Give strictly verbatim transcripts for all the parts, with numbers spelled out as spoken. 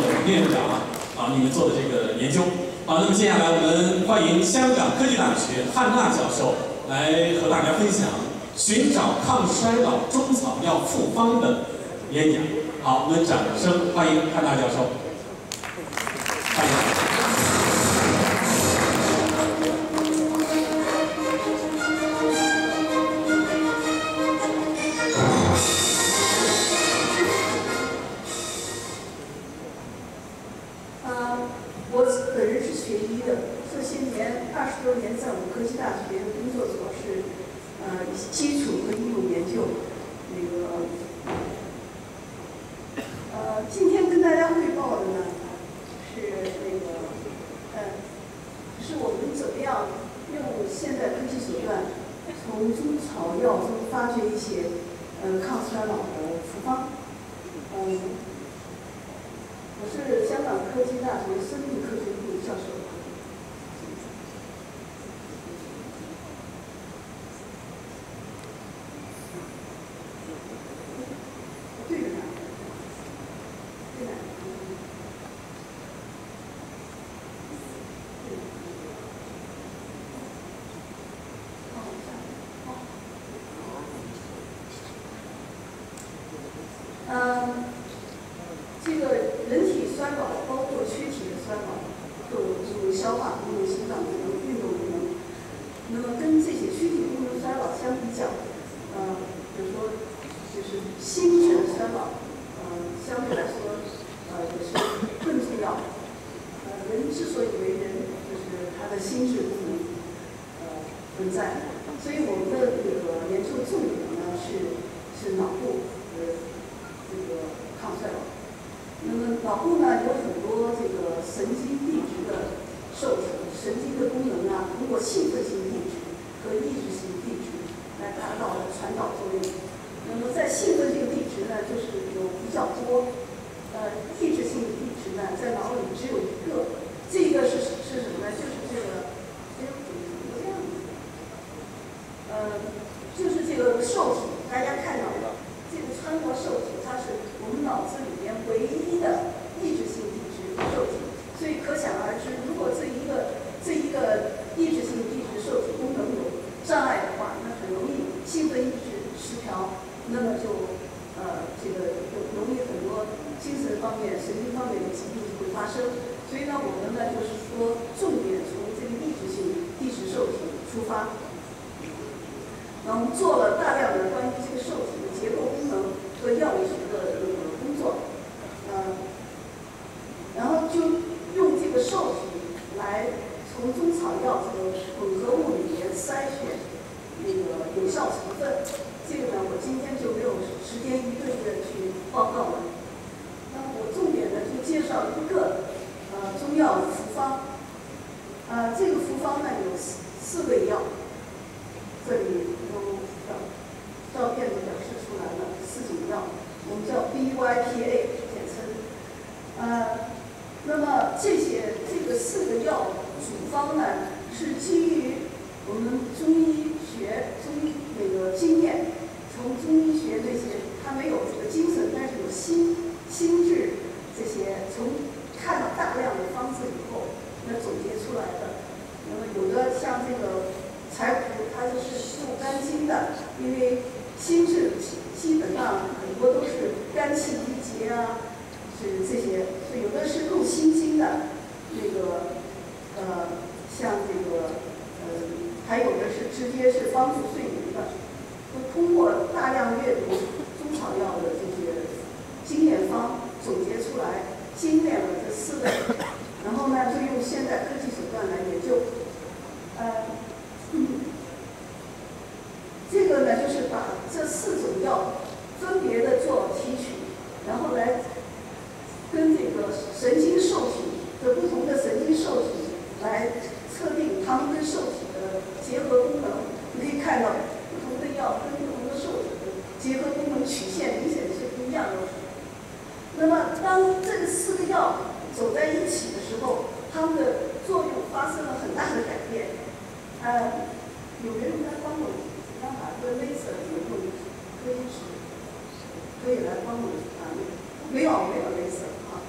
董院长啊，你们做的这个研究。好，那么接下来我们欢迎香港科技大学汉娜教授来和大家分享寻找抗衰老中草药复方的演讲。好，我们掌声欢迎汉娜教授。欢迎。 基础和应用研究，那个，呃，今天跟大家汇报的呢，是那个，呃，是我们怎么样用现代科技手段，从中草药中发掘一些，呃，抗衰老的复方。嗯，我是香港科技大学生命科学部教授。 嗯，这个人体衰老包括躯体的衰老，有有消化功能、心脏功能、运动功能。那么跟这些躯体功能衰老相比较，呃，比如说就是心智的衰老，呃，相对来说，呃，也是更重要。呃，人之所以为人，就是他的心智功能，呃，存在。所以我们的这个研究重点呢是是脑部呃。 这个抗衰老，那么脑部呢有很多这个神经递质的受体，神经的功能啊，通过兴奋性递质和抑制性递质来达到传导作用。那么在兴奋性递质呢，就是有比较多，呃，抑制性递质呢在脑里只有一个，这个是是什么呢？就是这个，哎，怎么这样子？呃，就是这个受体，大家看到了。 这个穿过受体，它是我们脑子里面唯一的抑制性递质受体，所以可想而知，如果这一个这一个抑制性递质受体功能有障碍的话，那很容易兴奋抑制失调，那么就呃这个容易很多精神方面、神经方面的疾病就会发生。所以呢，我们呢就是说，重点从这个抑制性递质受体出发。 那我们做了大量的关于这个受体的结构功能和药理学的这个工作，呃，然后就用这个受体来从中草药这个混合物里面筛选那个有效成分。这个呢，我今天就没有时间一个一个去报告了。那我重点呢就介绍一个呃中药复方，呃，这个复方呢有四四味药。 这里都照照片都表示出来了，四种药，我们叫 B Y P A 简称。呃，那么这些这个四个药组方呢，是基于我们中医学中医那个经验，从中医学这些它没有这个精神，但是有心心智这些，从看到大量的方子以后，那总结出来的。那么有的像这个。 柴胡它就是入肝经的，因为心智基本上很多都是肝气郁结啊，是这些，所以有的是入心经的，那个呃像这个呃还有的是直接是帮助睡眠的，就通过大量阅读中草药的这些经验方总结出来，精炼了这四类，然后呢就用现代科技手段来研究，呃。 嗯，这个呢，就是把这四种药分别的做提取，然后来跟这个神经受体的不同的神经受体来测定它们跟受体的结合功能。你可以看到，不同的药跟不同的受体的结合功能曲线明显是不一样的。那么，当这个四个药走在一起的时候，它们的作用发生了很大的改变。 呃，有人来帮我，让把这个类似怎么用，可以是，可以来帮我啊，没有没有类似啊。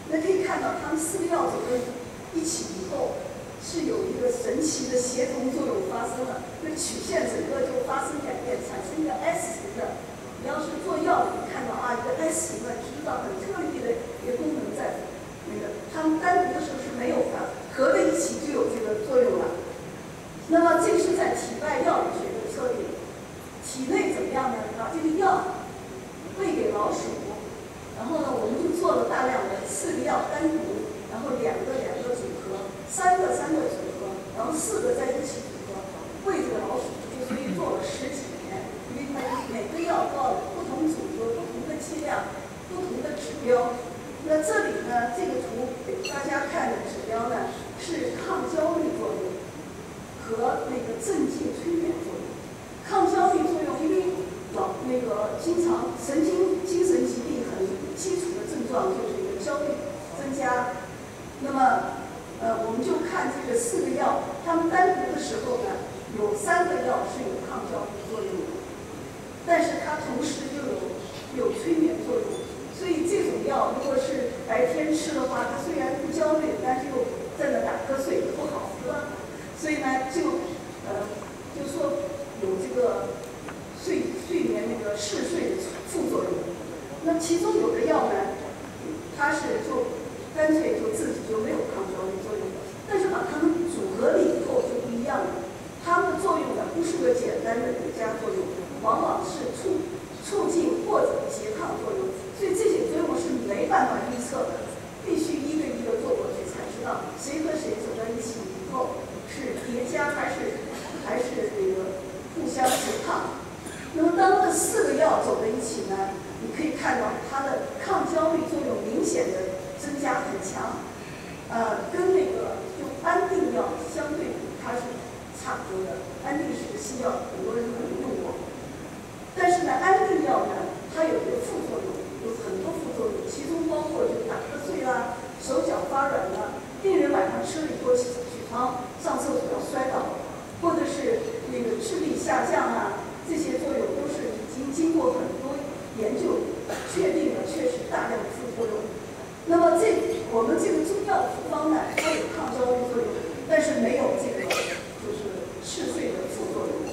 那可以看到它们四个药走在一起以后，是有一个神奇的协同作用发生了，那曲线整个就发生改变，产生一个 S 型的。你要是做药，你看到啊一个 S 型的，知道很特异的一个功能在。那个它们单独的时候是没有的，合在一起就有这个作用了。那么这是在体外药理学的测定，体内怎么样呢？把这个药喂给老鼠，然后呢，我们就做了大量的四个药单独，然后两个两个组合，三个三个组合，然后四个在一起组合，喂这个老鼠，就所以做了十几年，因为它每个药都要不同组合、不同的剂量、不同的指标。那这里呢，这个图给大家看的指标呢是抗焦虑作用和那个镇静催眠作用。抗焦虑作用，因为老那个经常神经精神疾病很基础的症状就是一个焦虑增加。那么，呃，我们就看这个四个药，它们单独的时候呢，有三个药是有抗焦虑作用的，但是它同时又有有催眠作用。所以这种药如果是白天吃的话，它虽然不焦虑，但是又在那打瞌睡，不好喝。所以呢，就呃，就说有这个睡睡眠那个嗜睡的副作用。那其中有的药呢，它是就干脆就自己就没有抗焦虑作用的，但是把它们组合了以后就不一样了。它们的作用呢，不是个简单的叠加作用，往往是促促进或者拮抗作用。所以这些作用是没办法预测的，必须一个一个做过去才知道谁和谁走在一起以后是叠加还是还是这个互相拮抗。那么当这四个药走在一起呢，你可以看到它的抗焦虑作用明显的增加很强，呃，跟那个用安定药相对比，它是差不多的。安定是个西药，很多人可能用过，但是呢，安定药呢，它有一个副作用。有很多副作用，其中包括就打瞌睡啦、手脚发软啦，病人晚上吃了以后起起床上厕所要摔倒，或者是那个智力下降啊，这些作用都是已经经过很多研究确定了，确实大量的副作用。那么这我们这个中药的复方呢，它有抗焦虑作用，但是没有这个就是嗜睡的副作用。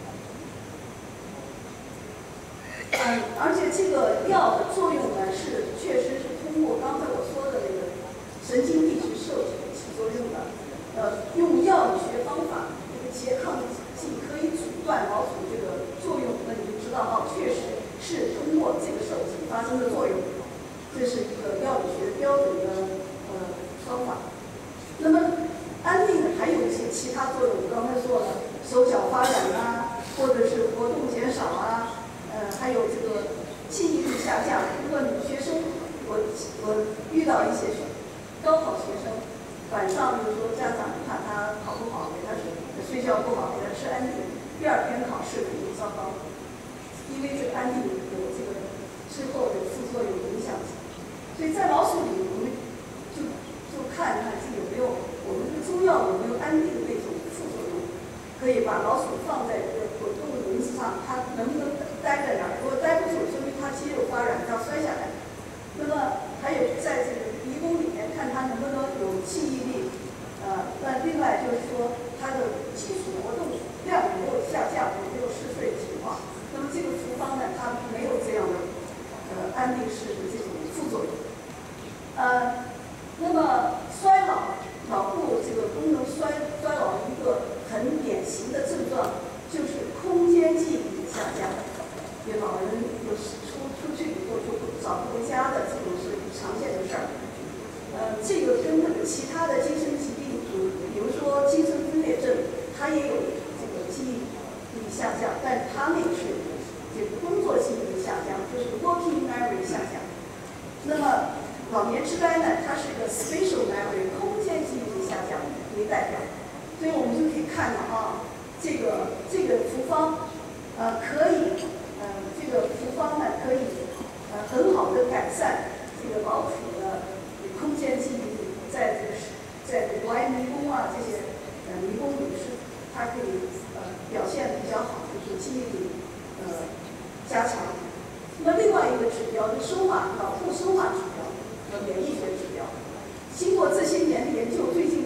嗯，而且这个药的作用呢，是确实是通过刚才我说的那个神经递质受体起作用的。呃，用药理学方法，这个拮抗剂可以阻断老鼠这个作用，那你就知道哦，确实是通过这个受体发生的作用。这是一个药理学标准的呃方法。那么安定的还有一些其他作用，我刚才说了，手脚发软啊，或者是活动减少啊。呃，还有这个记忆力下降。如果女学生，我我遇到一些高考学生，晚上就是说家长看他考不好，给他睡觉不好，给他吃安定，第二天考试肯定糟糕，因为这个安定有这个之后的副作用影响。所以在老鼠里，我们就就看看这有没有我们的中药有没有安定的那种副作用，可以把老鼠放在这个滚动的轮子上，它能不能待在那儿？如果待不住，说明它肌肉发软，要摔下来。那么还有在这个迷宫里面看它能不能有记忆力，呃，那另外就是说它的基础活动量有没有下降，有没有嗜睡的情况。那么这个复方呢，它没有这样的呃安定式的这种副作用。呃，那么衰老，脑部这个功能衰衰老一个很典型的症状就是空间记忆力下降。有老人有出出去以后就找不回家的，这种是常见的事儿。呃，这个跟那个其他的精神疾病，比如说精神分裂症，它也有这个记忆力下降，但是它那个是这个工作记忆力下降，就是 working memory 下降。那么老年痴呆呢，它是个 spatial memory 空间记忆力下降为代表，所以我们就可以看到啊，这个这个复方，呃，可以。呃，这个复方呢，可以呃很好的改善这个老鼠的空间记忆力，在这个在这个玩迷宫啊这些呃迷宫里是它可以呃表现比较好，就是记忆力呃加强。那么另外一个指标是生化脑部生化指标和免疫学指标。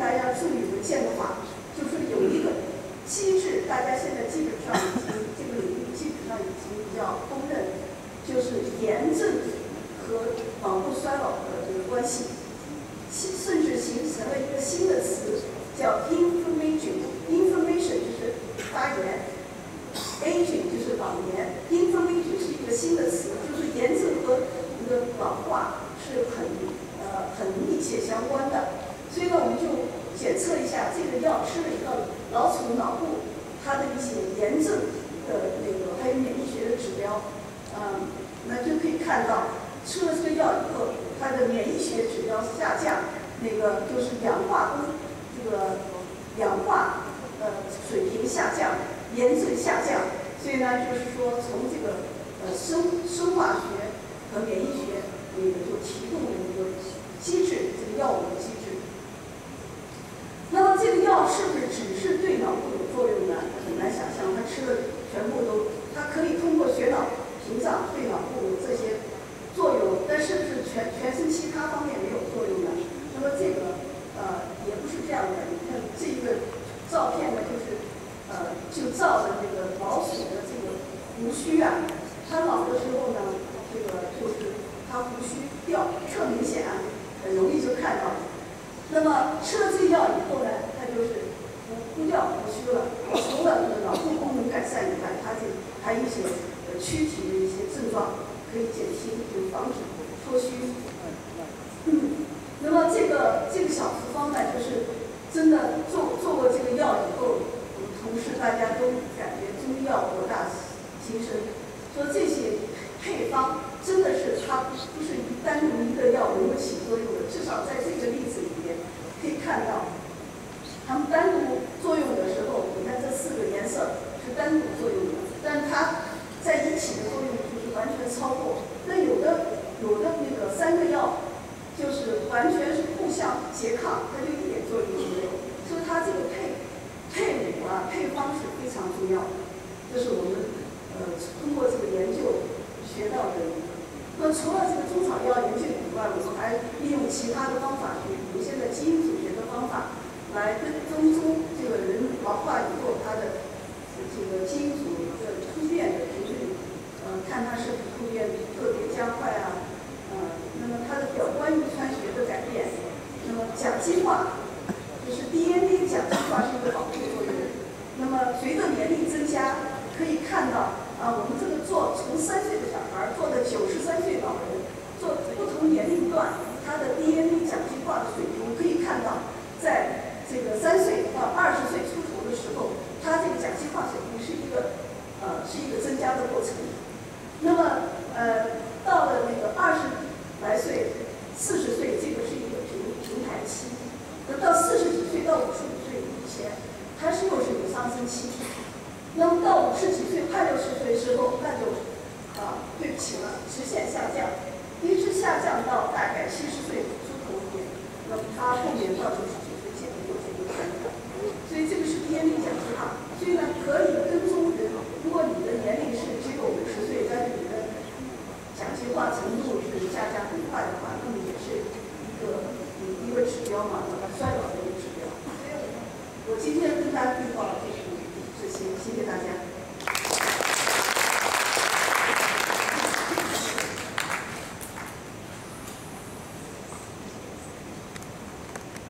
大家注意的变化，就是有一个机制，大家现在基本上已经这个领域基本上已经比较公认，就是炎症和脑部衰老的这个关系，甚至形成了一个新的词，叫 inflammation。inflammation 就是发炎 ，aging 就是老年 ，inflammation 是一个新的词，就是炎症和这个老化是很呃很密切相关的。所以呢，我们就检测一下这个药吃了以后，老鼠脑部它的一些炎症的那个还有免疫学的指标，嗯，那就可以看到吃了这个药以后，它的免疫学指标下降，那个就是氧化功这个氧化呃水平下降，炎症下降。所以呢，就是说从这个呃生生化学和免疫学那个就提供了一个机制，这个药物的机制。那么这个药是不是只是对脑部有作用呢？很难想象，它吃的全部都，它可以通过血脑屏障对脑部有这些作用，但是不是全全身其他方面没有作用呢？那么这个呃也不是这样的。你看这个照片呢，就是呃就照着这个老鼠的这个胡须啊，它老的时候呢，这个就是它胡须掉特明显啊，很容易就看到。那么吃了这药以后呢，它就是不不掉胡须了。除了这个脑部功能改善以外，它就还有一些呃躯体的一些症状可以减轻，就防止脱须。嗯，那么这个这个小处方呢，就是真的做做过这个药以后，我们同事大家都感觉中医药博大精深，说这些配方真的是它不是单独一个药能够起作用的，至少在这个例子里面可以看到，它们单独作用的时候，你看这四个颜色是单独作用的，但它在一起的作用就是完全超过。那有的有的那个三个药就是完全是互相拮抗，它就一点作用都没有。所以它这个配配伍啊配方是非常重要的，这是我们呃通过这个研究学到的。那除了这个中草药研究以外，我们还利用其他的方法，比如现在基因组学的方法，来跟跟踪这个人老化以后他的这个基因组的突变的频率，呃，看它是不是突变特别加快啊，呃，那么它的表观遗传学的改变，那么甲基化，就是 D N A 甲基化是一个保护作用。那么随着年龄增加，可以看到。啊，我们这个做从三岁的小孩做到九十三岁老人，做不同年龄段，他的 D N A 甲基化的水平可以看到，在这个三岁到二十岁出头的时候，他这个甲基化水平是一个呃是一个增加的过程。那么呃到了那个二十来岁、四十岁，这个是一个平平台期。那到四十几岁到五十五岁以前，它是又是有上升期。那么到五十几岁、快六十岁之后，那就啊，对不起了，直线下降，一直下降到大概七十岁出头一点，那么它后面到九十几岁基本就这个状态。所以这个是 D N A 甲基化，所以呢可以跟踪人。如果你的年龄是只有五十岁，但是你的甲基化程度是下降很快的话，那么也是一个一个指标嘛，衰老的一个指标。我今天跟大家汇报就是这些，谢谢大家。